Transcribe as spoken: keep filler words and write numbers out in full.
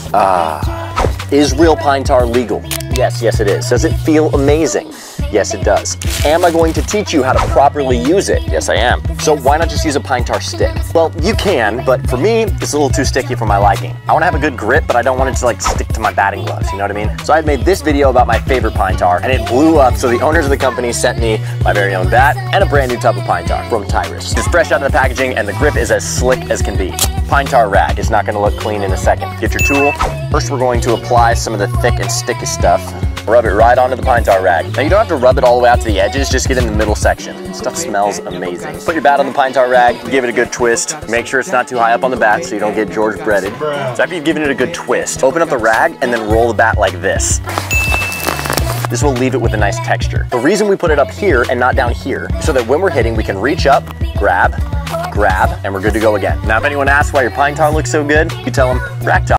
Ah. Is real pine tar legal? Yes, yes it is. Does it feel amazing? Yes, it does. Am I going to teach you how to properly use it? Yes, I am. So why not just use a pine tar stick? Well, you can, but for me, it's a little too sticky for my liking. I want to have a good grip, but I don't want it to like stick to my batting gloves, you know what I mean? So I made this video about my favorite pine tar, and it blew up, so the owners of the company sent me my very own bat and a brand new tub of pine tar from Tyrus. It's fresh out of the packaging, and the grip is as slick as can be. Pine tar rag is not going to look clean in a second. Get your tool. First, we're going to apply some of the thick and sticky stuff. Rub it right onto the pine tar rag. Now you don't have to rub it all the way out to the edges, just get in the middle section. This stuff smells amazing. Put your bat on the pine tar rag, give it a good twist. Make sure it's not too high up on the bat so you don't get George breaded. So after you've given it a good twist, open up the rag and then roll the bat like this. This will leave it with a nice texture. The reason we put it up here and not down here is so that when we're hitting, we can reach up, grab, grab, and we're good to go again. Now if anyone asks why your pine tar looks so good, you tell them rack top.